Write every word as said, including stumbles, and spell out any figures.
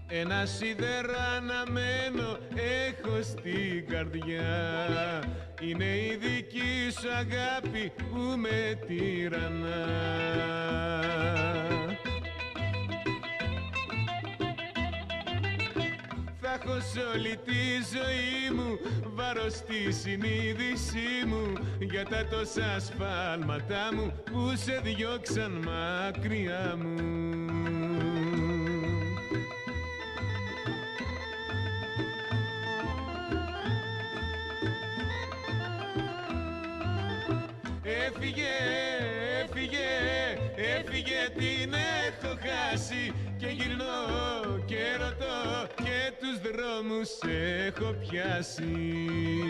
Ένα σίδερο αναμένο έχω στην καρδιά. Είναι η δική σου αγάπη που με τυραννά. Θα έχω σ' όλη τη ζωή μου βάρος στη συνείδησή μου για τα τόσα σφάλματά μου που σε διώξαν μακριά μου. Έφυγε, έφυγε, έφυγε, την έχω χάσει και γυρνώ και ρωτώ και τους δρόμους έχω πιάσει.